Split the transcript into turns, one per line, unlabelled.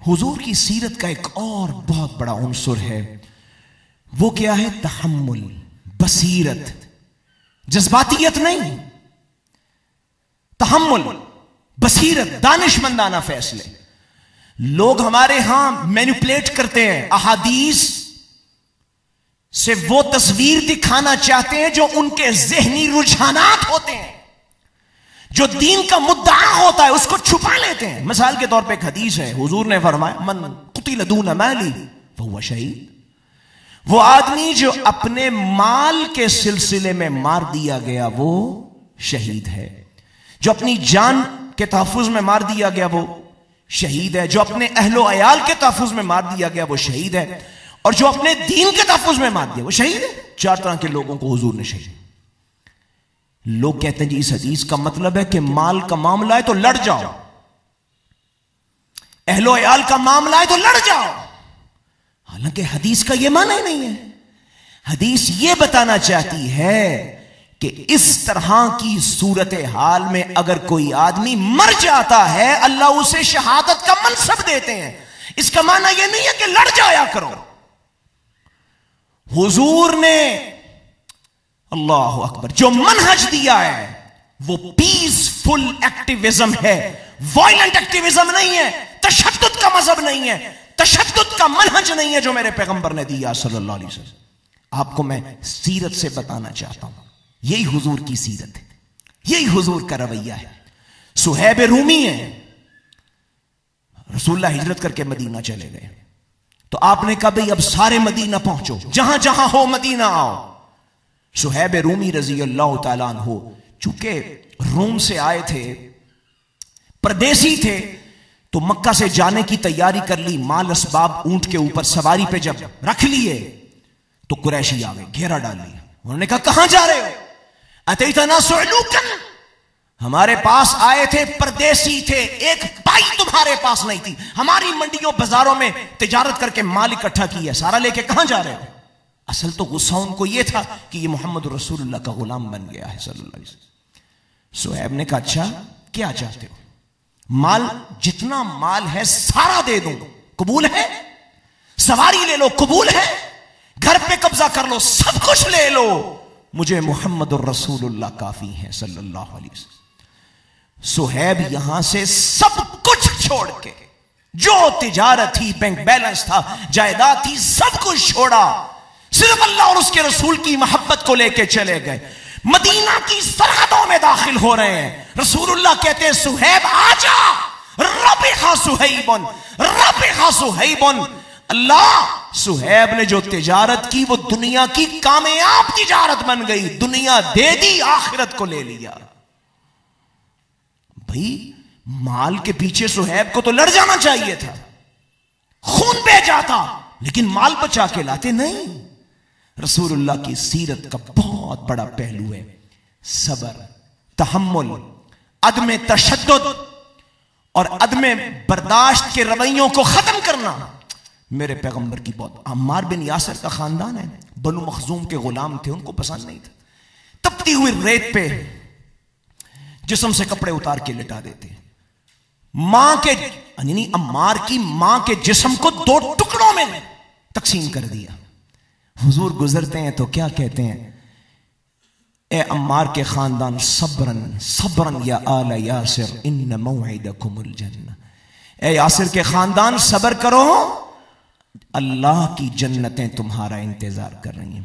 حضور کی سیرت کا ایک اور بہت بڑا عنصر ہے، وہ کیا ہے؟ تحمل، بصیرت، جذباتیت نہیں، تحمل، بصیرت، دانشمندانہ فیصلے۔ لوگ ہمارے ہاں مینیپولیٹ کرتے ہیں، احادیث سے وہ تصویر دکھانا چاہتے ہیں جو ان کے ذہنی رجحانات ہوتے ہیں، جو دین کا مدعا ہوتا ہے اس کو چھپا لیتے ہیں۔ مثال کے طور پہ ایک حدیث ہے، حضور نے فرمایا من قتل دون مالی فہو شہید، وہ آدمی جو اپنے مال کے سلسلے میں مار دیا گیا وہ شہید ہے، جو اپنی جان کے تحفظ میں مار دیا گیا وہ شہید ہے، جو اپنے اہل و عیال کے تحفظ میں مار دیا گیا وہ شہید ہے، اور جو اپنے دین کے تحفظ میں مار دیا وہ شہید ہے۔ چار طرح کے لوگوں کو حضور نے شہید۔ لوگ کہتے ہیں جی اس حدیث کا مطلب ہے کہ مال کا معاملہ ہے تو لڑ جاؤ، اہل و عیال کا معاملہ ہے تو لڑ جاؤ، حالانکہ حدیث کا یہ معنی نہیں ہے۔ حدیث یہ بتانا چاہتی ہے کہ اس طرح کی صورتحال میں اگر کوئی آدمی مر جاتا ہے اللہ اسے شہادت کا منصب دیتے ہیں۔ اس کا معنی یہ نہیں ہے کہ لڑ جایا کرو۔ حضور نے اللہ اکبر جو منہج دیا ہے وہ پیسفل ایکٹیویزم ہے، وائلنٹ ایکٹیویزم نہیں ہے، تشدد کا مذہب نہیں ہے، تشدد کا منہج نہیں ہے جو میرے پیغمبر نے دیا صلی اللہ علیہ وسلم۔ آپ کو میں سیرت سے بتانا چاہتا ہوں، یہی حضور کی سیرت ہے، یہی حضور کا رویہ ہے۔ صہیب رومی ہے، رسول اللہ ہجرت کر کے مدینہ چلے گئے تو آپ نے کہا بھئی اب سارے مدینہ پہنچو، جہاں جہاں ہو مدینہ آؤ۔ صہیب رومی رضی اللہ تعالیٰ عنہ چونکہ روم سے آئے تھے، پردیسی تھے، تو مکہ سے جانے کی تیاری کر لی، مال اسباب اونٹ کے اوپر سواری پہ جب رکھ لیے تو قریشی آ گئے، گھیرا ڈال لیا۔ انہوں نے کہا کہاں جا رہے ہو؟ اتیتنا سعلوکن، ہمارے پاس آئے تھے، پردیسی تھے، ایک پائی تمہارے پاس نہیں تھی، ہماری منڈیوں بازاروں میں تجارت کر کے مال اکٹھا کیا، سارا لے کے کہاں جا رہے ہو؟ اصل تو غصہ ان کو یہ تھا کہ یہ محمد رسول اللہ کا غلام بن گیا ہے صلی اللہ علیہ وسلم۔ صہیب نے کہا اچھا کیا چاہتے ہو؟ مال جتنا مال ہے سارا دے دوں، قبول ہے؟ سواری لے لو، قبول ہے؟ گھر پہ قبضہ کر لو، سب کچھ لے لو، مجھے محمد الرسول اللہ کافی ہے صلی اللہ علیہ وسلم۔ صہیب یہاں سے سب کچھ چھوڑ کے، جو تجارت تھی، بینک بیلنس تھا، جائیداد تھی، سب کچھ چھوڑا، صرف اللہ اور اس کے رسول کی محبت کو لے کے چلے گئے۔ مدینہ کی سرحدوں میں داخل ہو رہے ہیں، رسول اللہ کہتے ہیں صہیب آجا، ربح صہیب، ربح صہیب۔ اللہ، صہیب نے جو تجارت کی وہ دنیا کی کامیاب تجارت بن گئی، دنیا دے دی، آخرت کو لے لیا۔ بھئی مال کے پیچھے صہیب کو تو لڑ جانا چاہیے تھا، خون بہہ جاتا، لیکن مال بچا کے لاتے نہیں۔ رسول اللہ کی سیرت کا بہت بڑا پہلو ہے صبر، تحمل، عدم تشدد اور عدم برداشت کے رویوں کو ختم کرنا۔ میرے پیغمبر کی بہت، عمار بن یاسر کا خاندان ہے، بنو مخزوم کے غلام تھے، ان کو پسند نہیں تھا، تپتی ہوئی ریت پہ جسم سے کپڑے اتار کے لٹا دیتے۔ ماں کے یعنی عمار کی ماں کے جسم کو 2 ٹکڑوں میں تقسیم کر دیا۔ حضور گزرتے ہیں تو کیا کہتے ہیں؟ اے عمار کے خاندان، صبرن صبرن یا آل یاسر ان موعدکم الجنہ، اے یاسر کے خاندان صبر کرو، اللہ کی جنتیں تمہارا انتظار کر رہی ہیں۔